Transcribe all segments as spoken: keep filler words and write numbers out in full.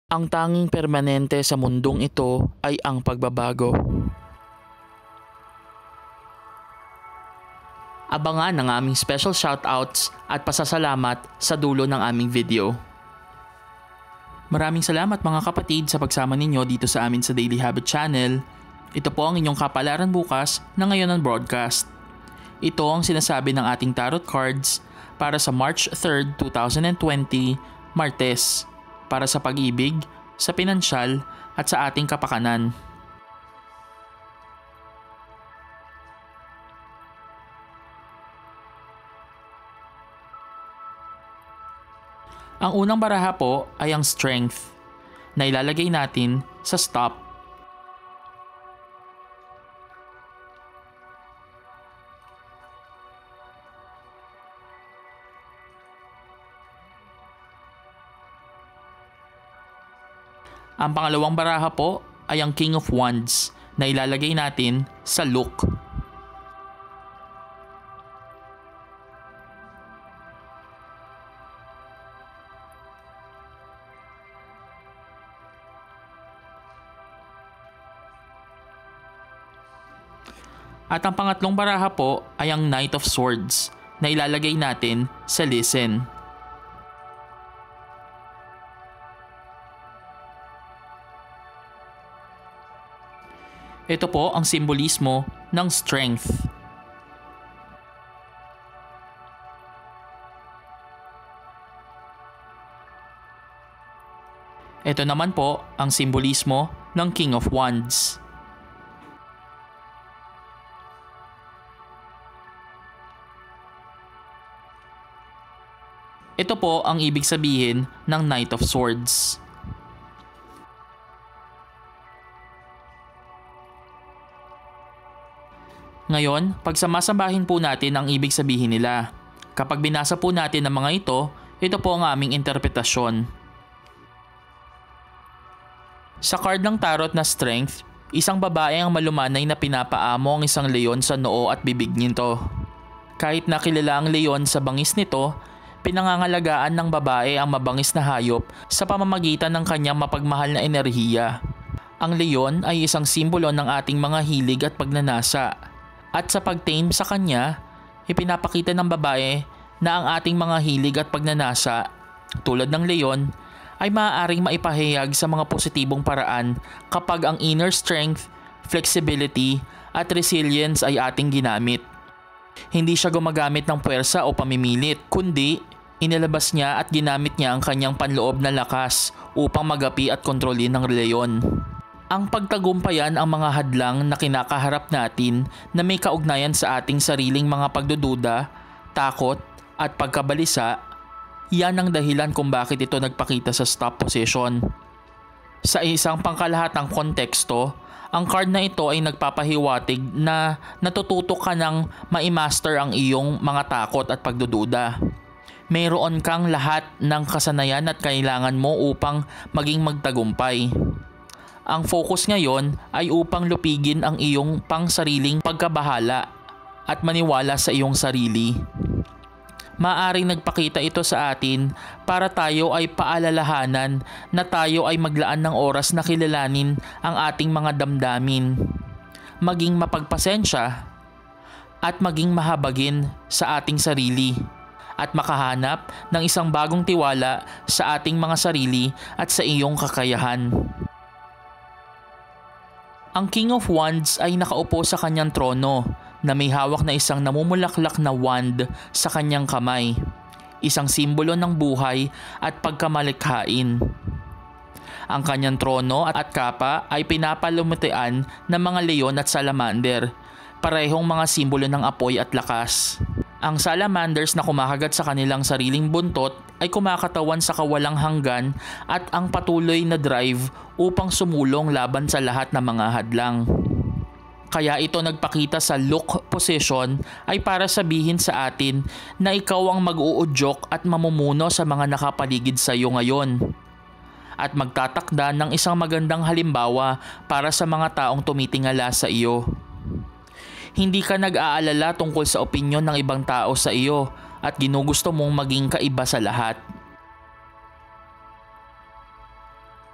Ang tanging permanente sa mundong ito ay ang pagbabago. Abangan ang aming special shoutouts at pasasalamat sa dulo ng aming video. Maraming salamat mga kapatid sa pagsama ninyo dito sa amin sa Daily Habit Channel. Ito po ang inyong kapalaran bukas na ngayon ang broadcast. Ito ang sinasabi ng ating tarot cards para sa March third, twenty twenty, Martes, para sa pag-ibig, sa pinansyal at sa ating kapakanan. Ang unang baraha po ay ang strength na ilalagay natin sa stop. Ang pangalawang baraha po ay ang King of Wands na ilalagay natin sa look. At ang pangatlong baraha po ay ang Knight of Swords na ilalagay natin sa listen. Ito po ang simbolismo ng strength. Ito naman po ang simbolismo ng King of Wands. Ito po ang ibig sabihin ng Knight of Swords. Ngayon, pagsamasamahin po natin ang ibig sabihin nila. Kapag binasa po natin ang mga ito, ito po ang aming interpretasyon. Sa card ng tarot na strength, isang babae ang malumanay na pinapaamo ang isang leon sa noo at bibig nito. Kahit nakilala ang leon sa bangis nito, pinangangalagaan ng babae ang mabangis na hayop sa pamamagitan ng kanyang mapagmahal na enerhiya. Ang leon ay isang simbolo ng ating mga hilig at pagnanasa. At sa pag-tame sa kanya, ipinapakita ng babae na ang ating mga hilig at pagnanasa, tulad ng leon, ay maaaring maipahayag sa mga positibong paraan kapag ang inner strength, flexibility at resilience ay ating ginamit. Hindi siya gumagamit ng puwersa o pamimilit, kundi inilabas niya at ginamit niya ang kanyang panloob na lakas upang magapi at kontrolin ng leon. Ang pagtagumpayan ang mga hadlang na kinakaharap natin na may kaugnayan sa ating sariling mga pagdududa, takot at pagkabalisa, yan ang dahilan kung bakit ito nagpakita sa stop position. Sa isang pangkalahatang konteksto, ang card na ito ay nagpapahiwatig na natututo ka ng maimaster ang iyong mga takot at pagdududa. Mayroon kang lahat ng kasanayan at kailangan mo upang maging magtagumpay. Ang focus ngayon ay upang lupigin ang iyong pangsariling pagkabahala at maniwala sa iyong sarili. Maaring nagpakita ito sa atin para tayo ay paalalahanan na tayo ay maglaan ng oras na kilalanin ang ating mga damdamin, maging mapagpasensya at maging mahabagin sa ating sarili at makahanap ng isang bagong tiwala sa ating mga sarili at sa iyong kakayahan. Ang King of Wands ay nakaupo sa kanyang trono na may hawak na isang namumulaklak na wand sa kanyang kamay, isang simbolo ng buhay at pagkamalikhain. Ang kanyang trono at kapa ay pinapalumutian ng mga leon at salamander, parehong mga simbolo ng apoy at lakas. Ang salamanders na kumakagat sa kanilang sariling buntot ay kumakatawan sa kawalang hanggan at ang patuloy na drive upang sumulong laban sa lahat ng mga hadlang. Kaya ito nagpakita sa look position ay para sabihin sa atin na ikaw ang mag-uudyok at mamumuno sa mga nakapaligid sa iyo ngayon. At magtatakda ng isang magandang halimbawa para sa mga taong tumitingala sa iyo. Hindi ka nag-aalala tungkol sa opinyon ng ibang tao sa iyo at ginugusto mong maging kaiba sa lahat.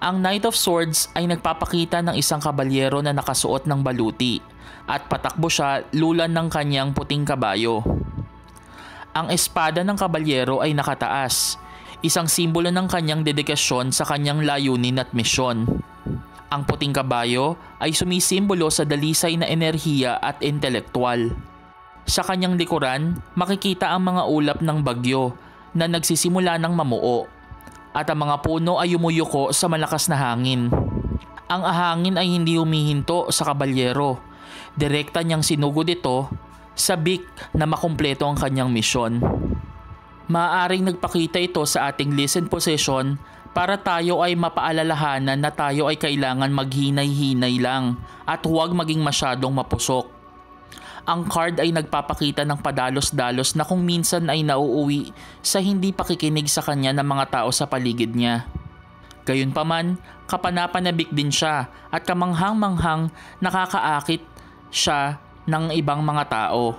Ang Knight of Swords ay nagpapakita ng isang kabalyero na nakasuot ng baluti at patakbo siya lulan ng kanyang puting kabayo. Ang espada ng kabalyero ay nakataas, isang simbolo ng kanyang dedikasyon sa kanyang layunin at misyon. Ang puting kabayo ay sumisimbolo sa dalisay na enerhiya at intelektual. Sa kanyang likuran, makikita ang mga ulap ng bagyo na nagsisimula ng mamuo at ang mga puno ay yumuyuko sa malakas na hangin. Ang hangin ay hindi humihinto sa kabalyero. Direkta niyang sinugod ito sabik na makumpleto ang kanyang misyon. Maaaring nagpakita ito sa ating listen position para tayo ay mapaalalahanan na tayo ay kailangan maghinay-hinay lang at huwag maging masyadong mapusok. Ang card ay nagpapakita ng padalos-dalos na kung minsan ay nauuwi sa hindi pakikinig sa kanya ng mga tao sa paligid niya. Gayunpaman, kapanapanabik din siya at kamanghang-manghang nakakaakit siya ng ibang mga tao.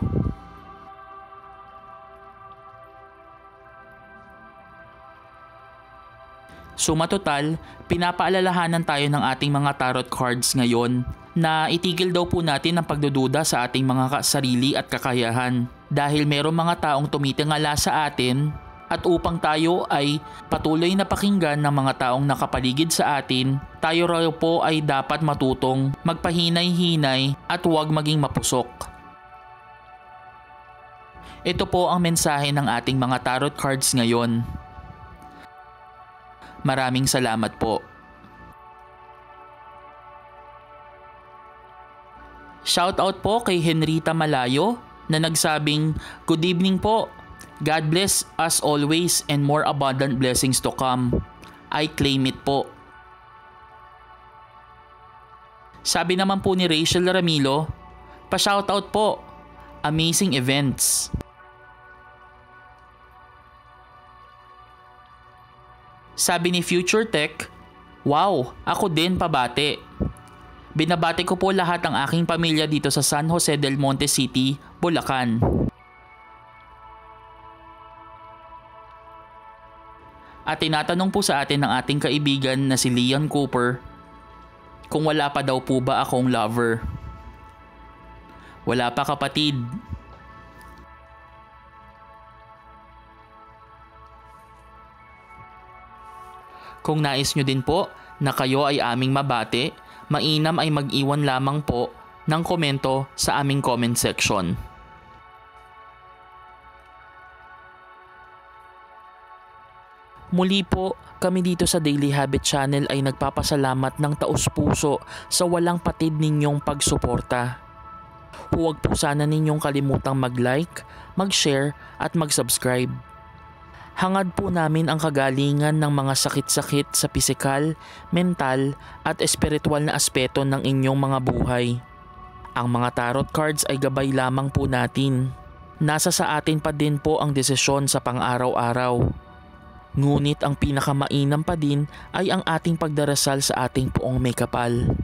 Suma total, pinapaalalahanan tayo ng ating mga tarot cards ngayon na itigil daw po natin ang pagdududa sa ating mga sarili at kakayahan dahil mayroong mga taong tumitingala sa atin at upang tayo ay patuloy na pakinggan ng mga taong nakapaligid sa atin, tayo raw po ay dapat matutong magpahinay-hinay at huwag maging mapusok. Ito po ang mensahe ng ating mga tarot cards ngayon. Maraming salamat po. Shoutout po kay Henrita Malayo na nagsabing, "Good evening po. God bless us always and more abundant blessings to come. I claim it po." Sabi naman po ni Rachel Ramilo, "Pa-shoutout po. Amazing events." Sabi ni Future Tech, "Wow, ako din pabati. Binabati ko po lahat ng aking pamilya dito sa San Jose del Monte City, Bulacan." At tinatanong po sa atin ng ating kaibigan na si Leon Cooper kung wala pa daw po ba akong lover. Wala pa, kapatid. Kung nais nyo din po na kayo ay aming mabate, mainam ay mag-iwan lamang po ng komento sa aming comment section. Muli po, kami dito sa Daily Habit Channel ay nagpapasalamat ng taus-puso sa walang patid ninyong pagsuporta. Huwag po sana ninyong kalimutang mag-like, mag-share at mag-subscribe. Hangad po namin ang kagalingan ng mga sakit-sakit sa pisikal, mental at espiritual na aspeto ng inyong mga buhay. Ang mga tarot cards ay gabay lamang po natin. Nasa sa atin pa din po ang desisyon sa pang-araw-araw. Ngunit ang pinakamainam pa din ay ang ating pagdarasal sa ating Poong May Kapal.